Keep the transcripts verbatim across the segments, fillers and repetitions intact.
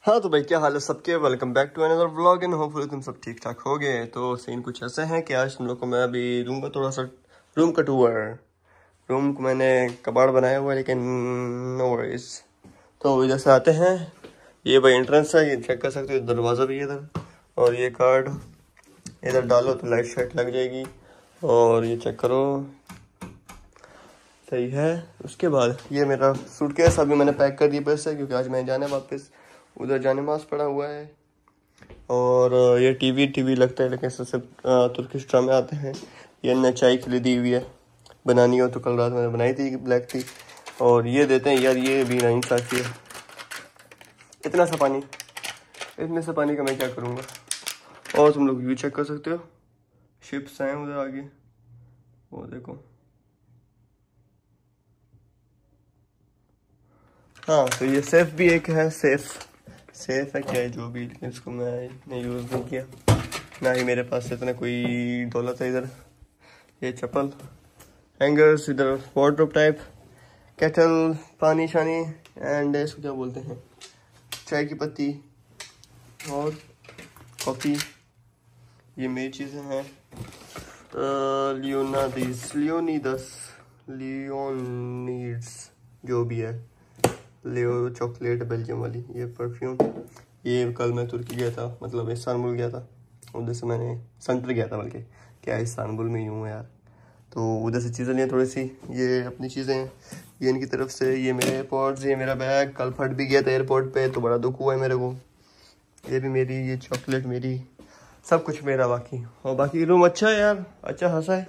हाँ तो भाई क्या हाल है सबके। Welcome back to another vlog and hopefully तुम सब ठीक ठाक हो गए। तो सीन कुछ ऐसे हैं कि आज तुम लोग को मैं अभी दूंगा थोड़ा सा रूम का टूर। रूम को मैंने कबाड़ बनाया हुआ है लेकिन नो वरीज। तो इधर से आते हैं, ये भाई एंट्रेंस है, ये चेक कर सकते हो, दरवाज़ा भी है इधर। और ये कार्ड इधर डालो तो लाइट शाइट लग जाएगी। और ये चेक करो, सही है। उसके बाद ये मेरा सूटकेस अभी मैंने पैक कर दिया पैसे, क्योंकि आज मैं जाना है वापस, उधर जाने मास पड़ा हुआ है। और ये टीवी टीवी लगता है लेकिन सबसे तुर्किश ड्रामे आते हैं। ये ने चाय के लिए दी हुई है, बनानी हो तो कल रात मैंने बनाई थी, ब्लैक टी। और ये देते हैं यार, ये भी नहीं साथी है। इतना सा पानी, इतने से पानी का मैं क्या करूँगा। और तुम लोग व्यू चेक कर सकते हो, शिप्स हैं उधर आगे, वो देखो। हाँ तो ये सेफ भी एक है, सेफ सेफ है क्या है जो भी, लेकिन इसको मैंने यूज़ नहीं किया, ना ही मेरे पास इतना कोई दौलत है। इधर ये चप्पल, हैंगर्स, इधर वार्डरोब टाइप, केटल, पानी शानी एंड इसको क्या बोलते हैं, चाय की पत्ती और कॉफ़ी। ये मेरी चीज़ें हैं। लियोनादिस लियोनीदस लियोनीड्स जो भी है, लियो चॉकलेट बेल्जियम वाली ये परफ्यूम। ये कल मैं तुर्की गया था, मतलब इस्तांबुल गया था, उधर से मैंने सेंटर गया था, बल्कि क्या इस्तांबुल में ही हूँ यार। तो उधर से चीज़ें लिए थोड़ी सी, ये अपनी चीज़ें, ये इनकी तरफ से, ये मेरे एयरपोर्ट्स, ये मेरा बैग कल फट भी गया था एयरपोर्ट पे, तो बड़ा दुख हुआ है मेरे को। ये भी मेरी, ये चॉकलेट मेरी, सब कुछ मेरा बाकी। और बाकी रूम अच्छा है यार, अच्छा खासा है,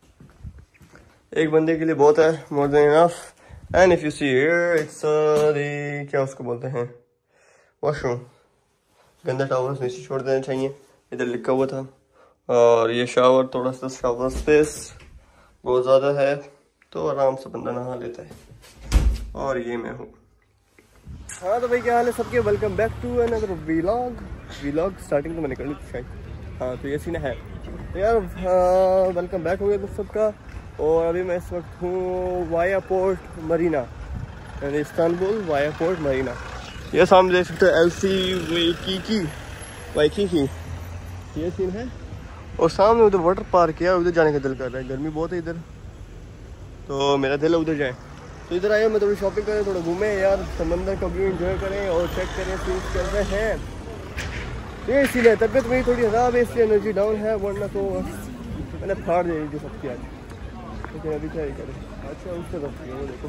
एक बंदे के लिए बहुत है, more than enough. And if you see here it's the, क्या उसको बोलते हैं, वॉशरूम। गंदा टावर्स नीचे छोड़ देना चाहिए, इधर लिखा हुआ था। और ये शावर, थोड़ा सा शावर स्पेस बहुत ज़्यादा है, तो आराम से बंदा नहा लेता है। और ये मैं हूँ। हाँ तो भाई क्या हाल है सबके, welcome back to another vlog. Vlog starting तो मैंने कर ली थी शायद। हाँ तो ये सीन है तो यार, वेलकम बैक हो गया तो सबका। और अभी मैं इस वक्त हूँ वाया पोर्ट मरीना, यानी इस्तांबुल वाया पोर्ट मरीना। ये सामने देख सकते हो एल सी वाइकीकी वाइकीकी, ये सीन है। और सामने उधर वाटर पार्क है, उधर जाने का दिल कर रहा है, गर्मी बहुत है इधर, तो मेरा दिल है उधर जाए। तो इधर आए, मैं थोड़ी शॉपिंग करें, थोड़ा घूमें यार, समंदर का व्यू एंजॉय करें और चेक करें सीन्स चल रहे हैं। ये सीन है, तबीयत मेरी थोड़ी ख़राब है इसलिए एनर्जी डाउन है, वरना तो मैंने फाड़ दी जो सबकी आज, लेकिन अभी क्या ही करें। अच्छा उसके तरफ वो देखो,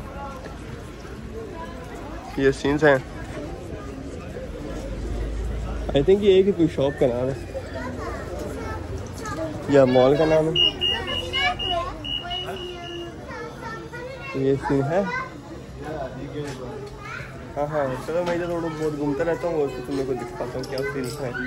ये सीन्स हैं। आई थिंक ये एक ही कोई शॉप का नाम है या मॉल का नाम है, ये सीन है। हाँ हाँ चलो, मैं इधर थोड़ा बहुत घूमता रहता हूँ और फिर तुम लोग को दिखाता हूँ क्या सीन है।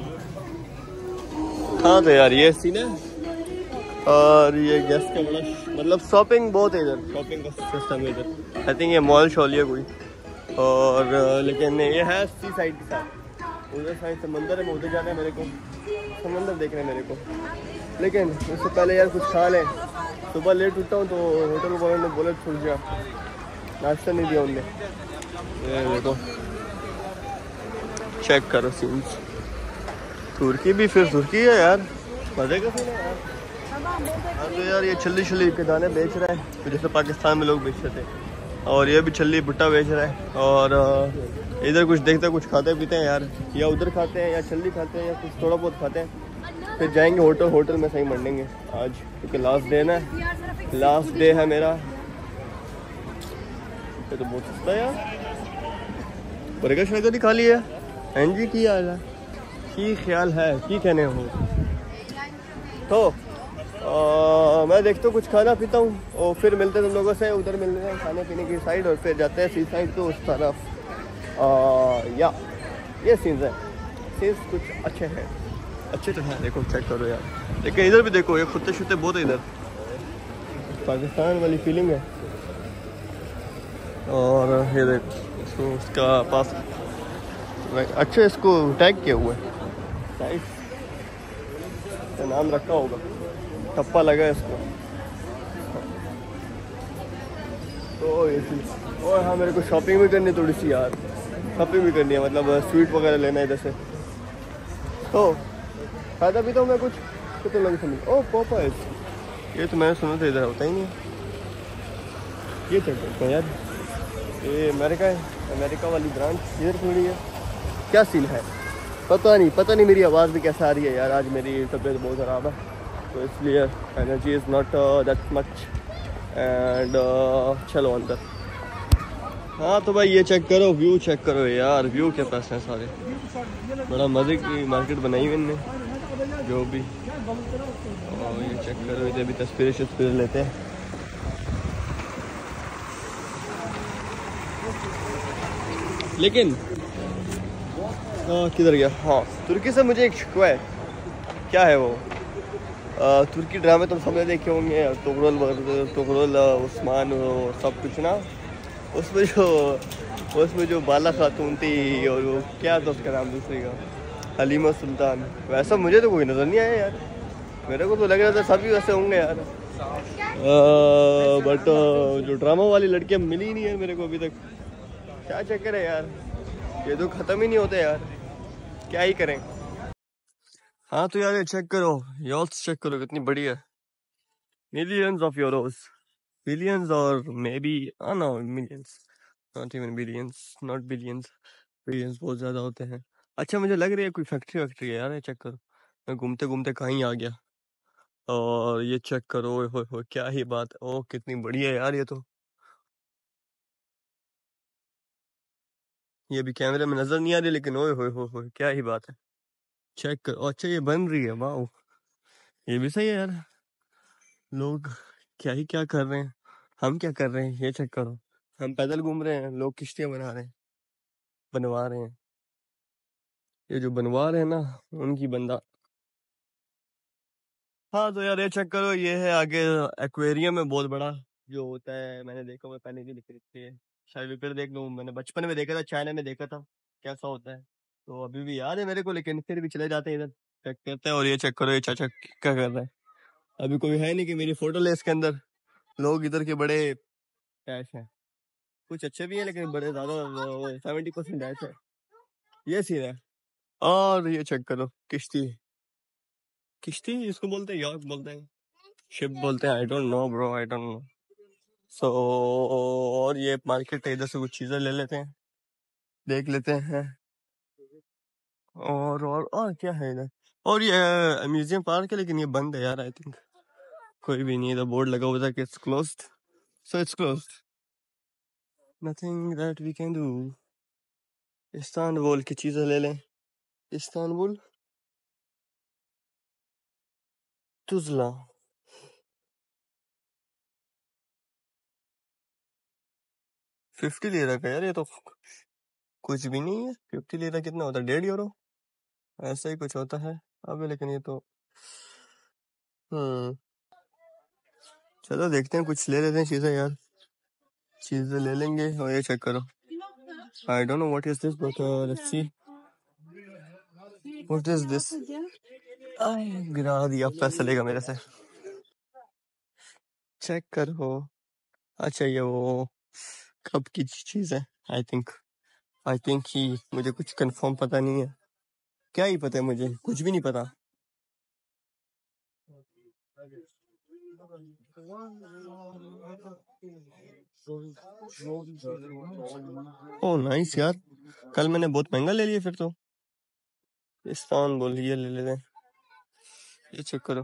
हाँ तो यार ये सीन है। और ये गेस्ट का बड़ा, मतलब शॉपिंग बहुत है इधर, शॉपिंग का सिस्टम है इधर। आई थिंक ये मॉल शॉल है कोई। और लेकिन ये है सी साइड के साथ, उधर साइड समंदर है, मैं उधर जाना है मेरे को, समंदर देखना है मेरे को। लेकिन उससे पहले यार कुछ खा लें, सुबह लेट उठता हूँ तो होटल वालों ने बोला छुट जा, नाश्ता नहीं दिया उनने। ये देखो चेक करो सीन्स, तुर्की भी फिर तुर्की है यार, मजे का सीन है यार। हाँ तो यार ये छल्ली छल्ली के दाने बेच रहा है, तो जैसे पाकिस्तान में लोग बेचते थे, और ये भी छल्ली भुट्टा बेच रहा है। और इधर कुछ देखते कुछ खाते पीते हैं यार, या उधर खाते हैं या छल्ली खाते हैं या कुछ थोड़ा बहुत खाते हैं, फिर जाएंगे होटल। होटल में सही मंडेंगे आज, क्योंकि लास्ट डे ना, लास्ट डे है मेरा। ये तो बहुत सस्ता है यार, बर्गर शर्गर ही खा लिया। हाँ जी की हाल है, की ख्याल है, की कहने हो। तो आ, मैं देखता हूँ कुछ खाना पीता हूँ और फिर मिलते हैं तुम लोगों से, उधर मिलते हैं खाने पीने की साइड, और फिर जाते हैं सी साइड तो उस तरफ। या ये सीन्स है, सीन्स कुछ अच्छे हैं, अच्छे तो हैं। देखो चेक करो यार, लेकिन इधर भी देखो ये कुत्ते शुत्ते बहुत है इधर, पाकिस्तान वाली फीलिंग है। और ये देखो इसको, उसका पास अच्छे इसको टैग किया हुआ है, साइड का नाम रखा होगा, टप्पा लगा है इसको। तो ये, और हाँ मेरे को शॉपिंग भी करनी थोड़ी सी यार, शॉपिंग भी करनी है, मतलब स्वीट वगैरह लेना है इधर से। तो खाया भी तो मैं कुछ कितने लगे समझ। ओ पॉपाइज, ये तो मैंने सुना था इधर होता ही नहीं है। ये चेक करते हैं यार, ये अमेरिका है, अमेरिका वाली ब्रांच इधर खुली है। क्या सीन है पता नहीं, पता नहीं मेरी आवाज़ भी कैसा आ रही है यार। आज मेरी तबीयत बहुत ख़राब है तो इसलिए energy is not that much and चलो अंदर। हाँ तो भाई ये चेक करो, व्यू चेक करो यार, व्यू के पास हैं सारे। बड़ा मज़े की मार्केट बनाई हुई इनने जो भी। और ये चेक करो, इधर भी तस्वीरें शस्वीरें लेते हैं। लेकिन किधर गया? हाँ, तुर्की से मुझे एक शिकवा है। क्या है वो? आ, तुर्की ड्रामे तुम सबने देखे होंगे, टोकरोल टोकरोल उस्मान और सब कुछ ना। उसमें जो उसमें जो बाला खातून थी और वो क्या था उसका नाम दूसरी का, हलीमा सुल्तान, वैसा मुझे तो कोई नज़र नहीं आया यार। मेरे को तो लग रहा था सभी वैसे होंगे यार। बट जो ड्रामा वाली लड़कियाँ मिली नहीं है मेरे को अभी तक। क्या चक्कर है यार, ये तो ख़त्म ही नहीं होते यार, क्या ही करें। हाँ तो यार ये चेक करो, योल्स चेक करो कितनी बड़ी है। मिलियंस ऑफ यूरोस, बिलियंस और मे बी हाँ ना millions, not even billions, not billions, billions बहुत ज़्यादा होते हैं। अच्छा मुझे लग रही है कोई फैक्ट्री वैक्ट्री है यार, ये चेक करो। मैं घूमते घूमते कहीं आ गया। और ये चेक करो, ओए होए होए क्या ही बात है, ओह कितनी बड़ी है यार ये तो। ये भी कैमरे में नज़र नहीं आ रही लेकिन ओए होए होए होए क्या ही बात है। चेक करो, अच्छा ये बन रही है, वाह ये भी सही है यार। लोग क्या ही क्या कर रहे हैं, हम क्या कर रहे हैं ये चेक करो। हम पैदल घूम रहे हैं, लोग किश्तियां बना रहे हैं, बनवा रहे हैं। ये जो बनवा रहे हैं ना उनकी बंदा। हाँ तो यार ये चेक करो, ये है आगे एक्वेरियम है बहुत बड़ा जो होता है, मैंने देखा हुआ पहले भी लिख रखी है। शायद फिर देख लूँ, मैंने बचपन में देखा था, चाइना में देखा था कैसा होता है, तो अभी भी याद है मेरे को, लेकिन फिर भी चले जाते हैं इधर चेक करते हैं। और ये चेक करो, ये चाचा क्या कर रहा है। अभी कोई है नहीं कि मेरी फोटो ले इसके अंदर। लोग इधर के बड़े कैश हैं, कुछ अच्छे भी हैं लेकिन बड़े ज्यादा सेवेंटी परसेंट ऐसे है, ये सीन है। और ये चेक करो, किश्ती, किश्ती इसको बोलते हैं, यॉट बोलते हैं, शिप बोलते हैं, I don't know bro, I don't know. So और ये मार्केट है, इधर से कुछ चीजें ले लेते हैं, देख लेते हैं। और और और क्या है इधर? और ये म्यूजियम पार्क है लेकिन ये बंद है यार, आई थिंक कोई भी नहीं, इधर बोर्ड लगा हुआ था कि it's closed, so it's closed, nothing that we can do. Istanbul की चीजें ले लें, इस्तांबुल तुजला, फिफ्टी लीरा का यार, ये तो कुछ भी नहीं है। फिफ्टी लीरा कितना होता है, डेढ़ यूरो ऐसा ही कुछ होता है। अब लेकिन ये तो हम्म चलो देखते हैं, कुछ ले लेते हैं चीजें यार, चीजें ले लेंगे। और ये चेक करो, I don't know what is this but let's see what is this. गिरा दिया, पैसा लेगा मेरे से। चेक करो, अच्छा ये वो कब की चीज है, I think I think he, मुझे कुछ कंफर्म पता नहीं है, क्या ही पता है, मुझे कुछ भी नहीं पता। ओ नाइस यार, कल मैंने बहुत महंगा ले लिया फिर तो। इस्तांबुल ये ले लेते हैं, ये चेक करो,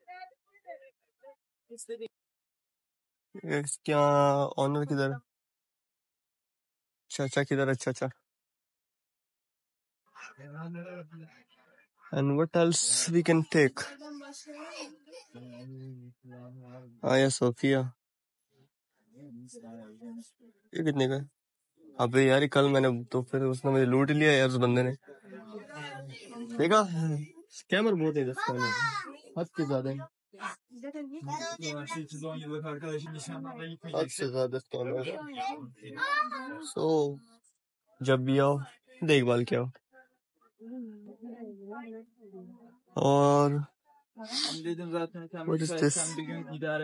क्या ऑनर किधर, चाचा किधर, अच्छा अच्छा। And what else we can take? आया सोफिया, ये कितने का है? अबे यार कल मैंने तो फिर उसने मुझे लूट लिया यार, उस बंदे ने। देखा, स्कैमर बहुत है दस में, हद के ज्यादा है, हद से ज्यादा स्कैमर। सो जब भी आओ देखभाल क्या हो। और what is this?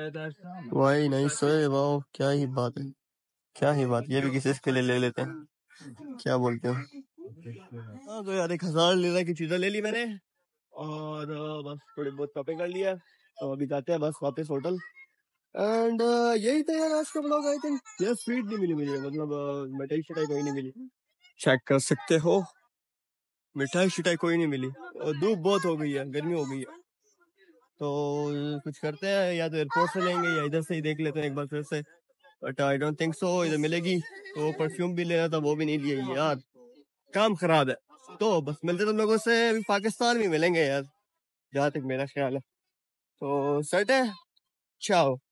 वाई नाइस है, वाह क्या ही बात है, क्या ही बात, ये भी किसी के लिए ले लेते हैं। क्या बोलते हो? हाँ तो यार एक हजार लीरा की चीजें ले ली मैंने और अ, बस थोड़ी बहुत शॉपिंग कर लिया। तो अभी जाते हैं बस वापस होटल। एंड यही था यार आज का ब्लॉग। आई थिंक यार स्वीट नहीं मिली मुझे, मतलब अ, मिठाई शिठाई कोई नहीं मिली। चेक कर सकते हो, मिठाई शिठाई कोई नहीं मिली और धूप बहुत हो गई है, गर्मी हो गई है। तो कुछ करते हैं, या तो एयरपोर्ट से लेंगे या इधर से ही देख लेते हैं एक बार फिर से। But I don't think so इधर मिलेगी। तो परफ्यूम भी लेना था, वो भी नहीं लिया यार, काम खराब है। तो बस मिलते तुम लोगों से अभी पाकिस्तान में मिलेंगे यार, जहाँ तक मेरा ख्याल है। तो सेट है, चाओ।